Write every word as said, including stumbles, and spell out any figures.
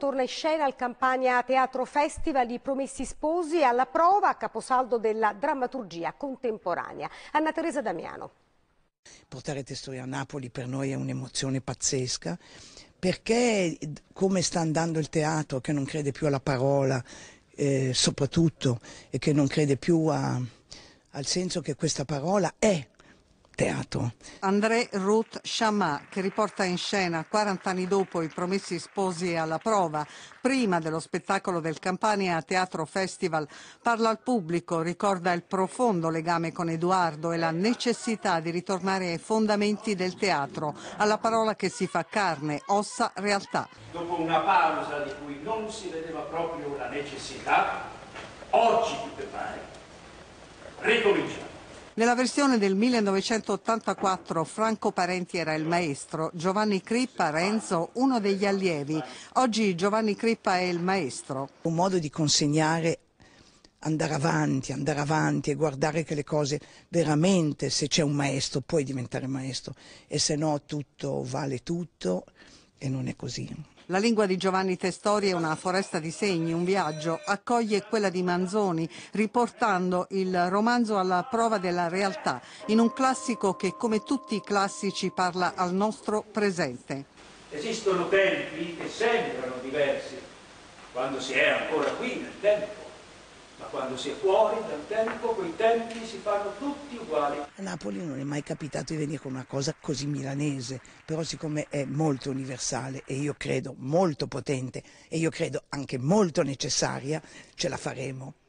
torna in scena al Campania Teatro Festival I Promessi Sposi alla prova a caposaldo della drammaturgia contemporanea. Anna Teresa Damiano. Portare Testori a Napoli per noi è un'emozione pazzesca, perché come sta andando il teatro, che non crede più alla parola, eh, soprattutto, e che non crede più a, al senso che questa parola è teatro. André Ruth Chammah, che riporta in scena quaranta anni dopo I Promessi Sposi alla prova, prima dello spettacolo del Campania Teatro Festival, parla al pubblico, ricorda il profondo legame con Edoardo e la necessità di ritornare ai fondamenti del teatro, alla parola che si fa carne, ossa, realtà. Dopo una pausa di cui non si vedeva proprio la necessità, oggi più che mai, ricominciamo. Nella versione del millenovecentottantaquattro Franco Parenti era il maestro, Giovanni Crippa, Renzo, uno degli allievi. Oggi Giovanni Crippa è il maestro. Un modo di consegnare, andare avanti, andare avanti e guardare che le cose veramente, se c'è un maestro puoi diventare maestro, e se no tutto vale tutto, e non è così. La lingua di Giovanni Testori è una foresta di segni, un viaggio, accoglie quella di Manzoni, riportando il romanzo alla prova della realtà, in un classico che, come tutti i classici, parla al nostro presente. Esistono tempi che sembrano diversi, quando si è ancora qui nel tempo, ma quando si è fuori dal tempo, quei tempi si fanno tutti uguali. A Napoli non è mai capitato di venire con una cosa così milanese, però siccome è molto universale e io credo molto potente e io credo anche molto necessaria, ce la faremo.